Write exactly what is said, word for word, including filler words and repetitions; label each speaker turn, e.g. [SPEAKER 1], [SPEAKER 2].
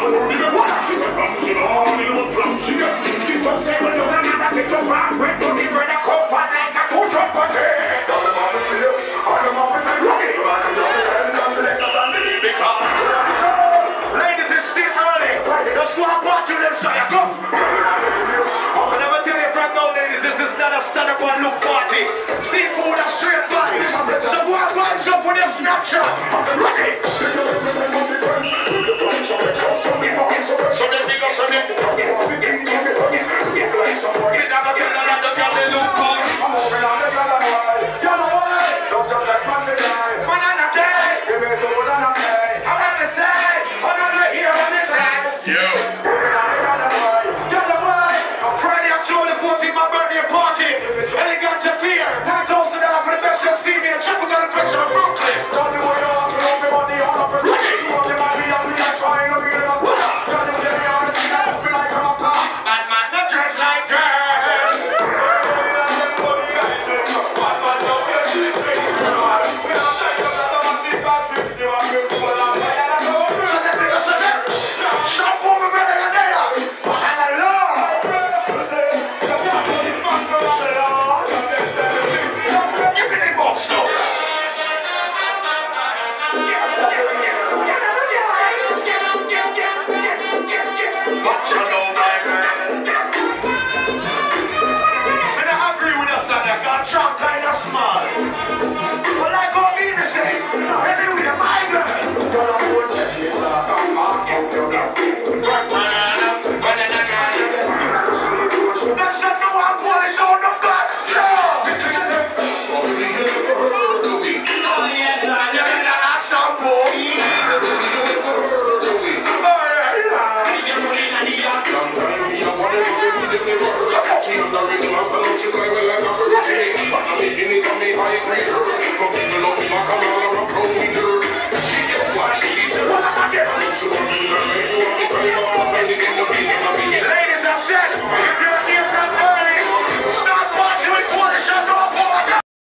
[SPEAKER 1] Ladies, it's still early. Let's go and party with them, sire. Go. I never tell you from now, ladies, this is not a stand-up and look party. Seafood and straight vibes. So go and vibes up with your Snapchat. Ready? So let me